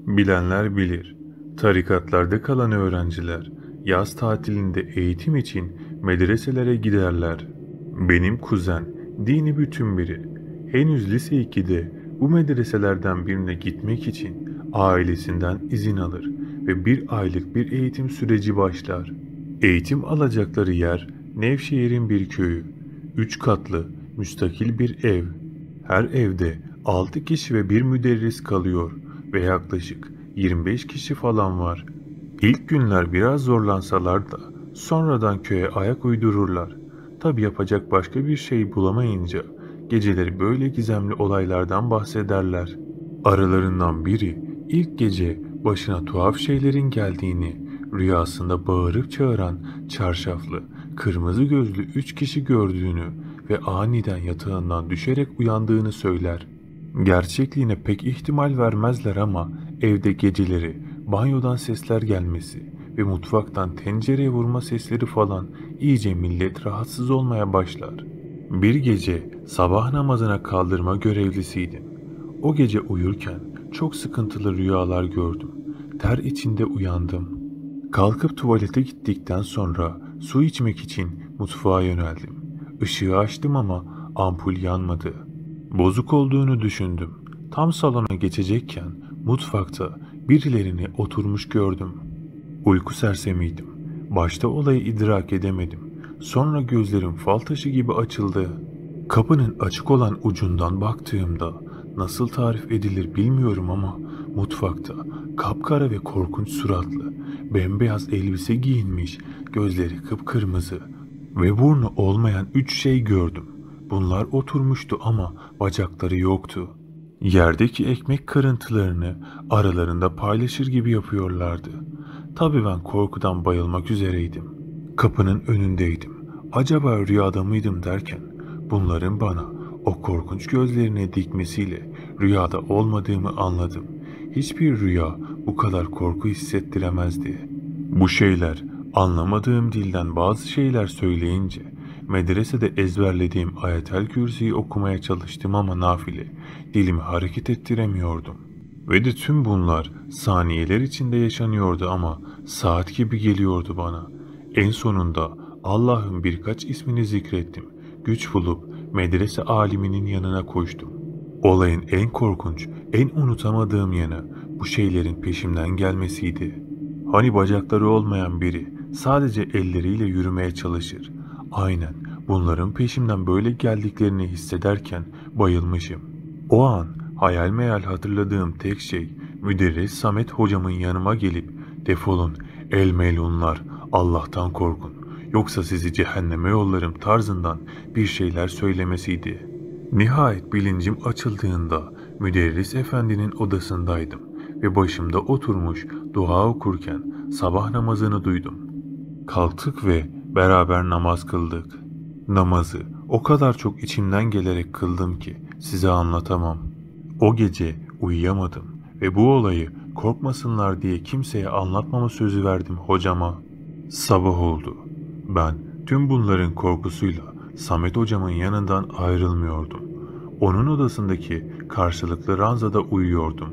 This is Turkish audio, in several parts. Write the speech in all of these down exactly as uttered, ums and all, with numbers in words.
Bilenler bilir. Tarikatlarda kalan öğrenciler yaz tatilinde eğitim için medreselere giderler. Benim kuzen dini bütün biri. Henüz lise ikide bu medreselerden birine gitmek için ailesinden izin alır ve bir aylık bir eğitim süreci başlar. Eğitim alacakları yer Nevşehir'in bir köyü. Üç katlı müstakil bir ev. Her evde altı kişi ve bir müderris kalıyor ve yaklaşık yirmi beş kişi falan var. İlk günler biraz zorlansalar da sonradan köye ayak uydururlar. Tabi yapacak başka bir şey bulamayınca geceleri böyle gizemli olaylardan bahsederler. Aralarından biri ilk gece başına tuhaf şeylerin geldiğini, rüyasında bağırıp çağıran çarşaflı, kırmızı gözlü üç kişi gördüğünü ve aniden yatağından düşerek uyandığını söyler. Gerçekliğine pek ihtimal vermezler ama evde geceleri banyodan sesler gelmesi ve mutfaktan tencereye vurma sesleri falan iyice millet rahatsız olmaya başlar. Bir gece sabah namazına kaldırma görevlisiydim. O gece uyurken çok sıkıntılı rüyalar gördüm. Ter içinde uyandım. Kalkıp tuvalete gittikten sonra su içmek için mutfağa yöneldim. Işığı açtım ama ampul yanmadı. Bozuk olduğunu düşündüm. Tam salona geçecekken mutfakta birilerini oturmuş gördüm. Uyku sersemiydim. Başta olayı idrak edemedim. Sonra gözlerim fal taşı gibi açıldı. Kapının açık olan ucundan baktığımda nasıl tarif edilir bilmiyorum ama mutfakta kapkara ve korkunç suratlı, bembeyaz elbise giyinmiş, gözleri kıpkırmızı ve burnu olmayan üç şey gördüm. Bunlar oturmuştu ama bacakları yoktu. Yerdeki ekmek kırıntılarını aralarında paylaşır gibi yapıyorlardı. Tabii ben korkudan bayılmak üzereydim. Kapının önündeydim. Acaba rüyada mıydım derken bunların bana o korkunç gözlerine dikmesiyle rüyada olmadığımı anladım. Hiçbir rüya bu kadar korku hissettiremezdi. Bu şeyler anlamadığım dilden bazı şeyler söyleyince medresede ezberlediğim Ayetel Kürsi'yi okumaya çalıştım ama nafile dilimi hareket ettiremiyordum. Ve de tüm bunlar saniyeler içinde yaşanıyordu ama saat gibi geliyordu bana. En sonunda Allah'ın birkaç ismini zikrettim. Güç bulup medrese aliminin yanına koştum. Olayın en korkunç, en unutamadığım yanı bu şeylerin peşimden gelmesiydi. Hani bacakları olmayan biri sadece elleriyle yürümeye çalışır. Aynen bunların peşimden böyle geldiklerini hissederken bayılmışım. O an hayal meyal hatırladığım tek şey müderris Samet hocamın yanıma gelip defolun el melunlar Allah'tan korkun yoksa sizi cehenneme yollarım tarzından bir şeyler söylemesiydi. Nihayet bilincim açıldığında müderris efendinin odasındaydım ve başımda oturmuş dua okurken sabah namazını duydum. Kalktık ve beraber namaz kıldık. Namazı o kadar çok içimden gelerek kıldım ki size anlatamam. O gece uyuyamadım ve bu olayı korkmasınlar diye kimseye anlatmama sözü verdim hocama. Sabah oldu. Ben tüm bunların korkusuyla Samet hocamın yanından ayrılmıyordum. Onun odasındaki karşılıklı ranzada uyuyordum.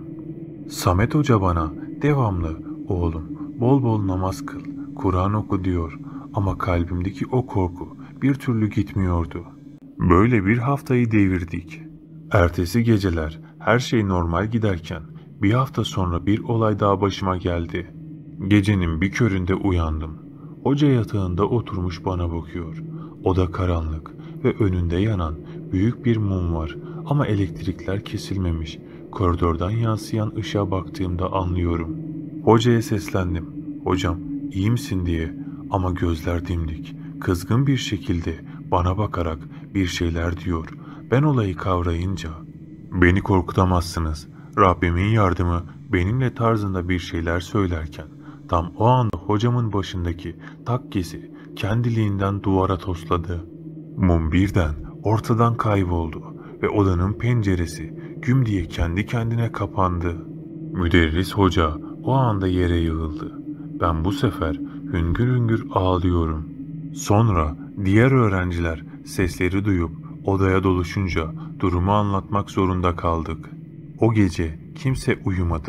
Samet hoca bana devamlı oğlum bol bol namaz kıl, Kur'an oku diyor ama kalbimdeki o korku bir türlü gitmiyordu. Böyle bir haftayı devirdik. Ertesi geceler her şey normal giderken bir hafta sonra bir olay daha başıma geldi. Gecenin bir köründe uyandım. Hoca yatağında oturmuş bana bakıyor. Oda karanlık ve önünde yanan büyük bir mum var ama elektrikler kesilmemiş. Koridordan yansıyan ışığa baktığımda anlıyorum. Hocaya seslendim. Hocam iyi misin diye ama gözler dimdik. Kızgın bir şekilde bana bakarak bir şeyler diyor. Ben olayı kavrayınca beni korkutamazsınız. Rabbimin yardımı benimle tarzında bir şeyler söylerken tam o anda hocamın başındaki takkesi kendiliğinden duvara tosladı. Mum birden ortadan kayboldu ve odanın penceresi güm diye kendi kendine kapandı. Müderris hoca o anda yere yığıldı. Ben bu sefer hüngür hüngür ağlıyorum. Sonra diğer öğrenciler sesleri duyup odaya doluşunca durumu anlatmak zorunda kaldık. O gece kimse uyumadı.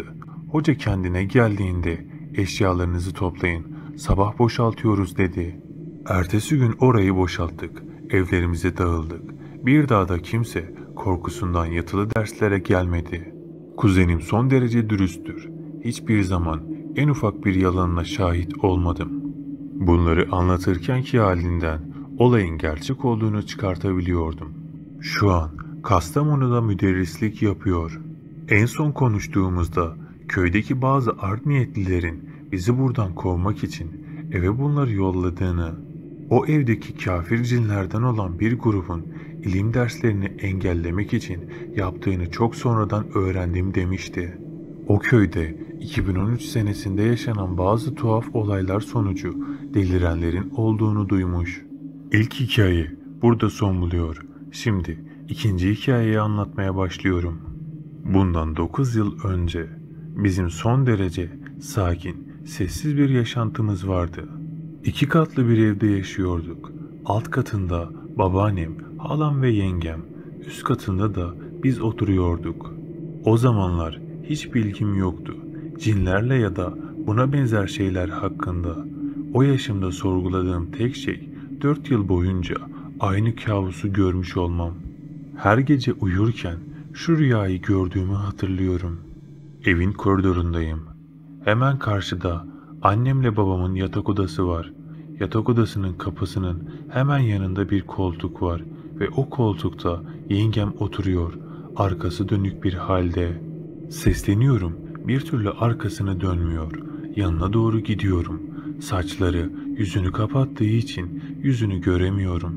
Hoca kendine geldiğinde eşyalarınızı toplayın, sabah boşaltıyoruz dedi. Ertesi gün orayı boşalttık, evlerimize dağıldık. Bir daha da kimse korkusundan yatılı derslere gelmedi. Kuzenim son derece dürüsttür. Hiçbir zaman en ufak bir yalanına şahit olmadım. Bunları anlatırkenki halinden olayın gerçek olduğunu çıkartabiliyordum. Şu an Kastamonu'da müderrislik yapıyor. En son konuştuğumuzda köydeki bazı art niyetlilerin bizi buradan kovmak için eve bunları yolladığını, o evdeki kafir cinlerden olan bir grubun ilim derslerini engellemek için yaptığını çok sonradan öğrendim demişti. O köyde iki bin on üç senesinde yaşanan bazı tuhaf olaylar sonucu delirenlerin olduğunu duymuş. İlk hikaye burada son buluyor. Şimdi ikinci hikayeyi anlatmaya başlıyorum. Bundan dokuz yıl önce bizim son derece sakin, sessiz bir yaşantımız vardı. İki katlı bir evde yaşıyorduk. Alt katında babaannem, halam ve yengem, üst katında da biz oturuyorduk. O zamanlar hiç bilgim yoktu. Cinlerle ya da buna benzer şeyler hakkında. O yaşımda sorguladığım tek şey dört yıl boyunca aynı kabusu görmüş olmam. Her gece uyurken şu rüyayı gördüğümü hatırlıyorum. Evin koridorundayım. Hemen karşıda annemle babamın yatak odası var. Yatak odasının kapısının hemen yanında bir koltuk var ve o koltukta yengem oturuyor, arkası dönük bir halde. Sesleniyorum, bir türlü arkasını dönmüyor. Yanına doğru gidiyorum. Saçları yüzünü kapattığı için yüzünü göremiyorum.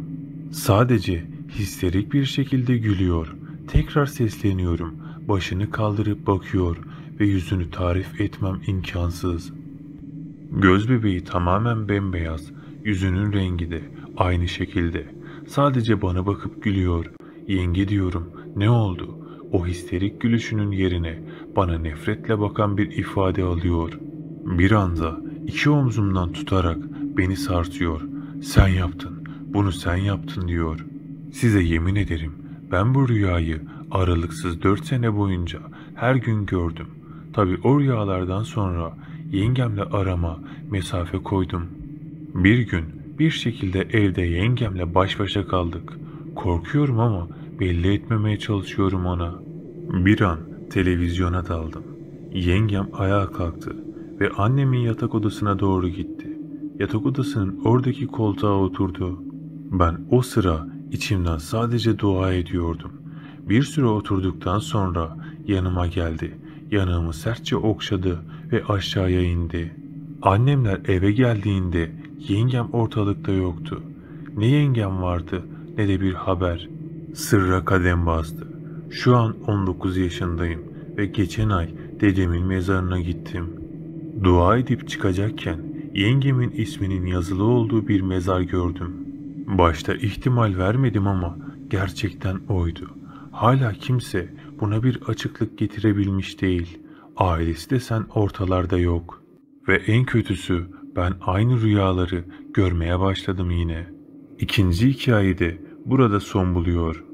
Sadece histerik bir şekilde gülüyor. Tekrar sesleniyorum. Başını kaldırıp bakıyor ve yüzünü tarif etmem imkansız. Göz bebeği tamamen bembeyaz, yüzünün rengi de aynı şekilde. Sadece bana bakıp gülüyor. Yenge diyorum, ne oldu? O histerik gülüşünün yerine bana nefretle bakan bir ifade alıyor. Bir anda iki omzumdan tutarak beni sarsıyor. Sen yaptın, bunu sen yaptın diyor. Size yemin ederim ben bu rüyayı aralıksız dört sene boyunca her gün gördüm. Tabii o rüyalardan sonra yengemle arama mesafe koydum. Bir gün bir şekilde evde yengemle baş başa kaldık. Korkuyorum ama belli etmemeye çalışıyorum ona. Bir an televizyona daldım. Yengem ayağa kalktı ve annemin yatak odasına doğru gitti. Yatak odasının oradaki koltuğa oturdu. Ben o sıra içimden sadece dua ediyordum. Bir süre oturduktan sonra yanıma geldi. Yanağımı sertçe okşadı ve aşağıya indi. Annemler eve geldiğinde yengem ortalıkta yoktu. Ne yengem vardı ne de bir haber. Sırra kadem bastı. Şu an on dokuz yaşındayım ve geçen ay dedemin mezarına gittim. Dua edip çıkacakken yengemin isminin yazılı olduğu bir mezar gördüm. Başta ihtimal vermedim ama gerçekten oydu. Hala kimse buna bir açıklık getirebilmiş değil. Ailesi desen ortalarda yok. Ve en kötüsü ben aynı rüyaları görmeye başladım yine. İkinci hikayede burada son buluyor.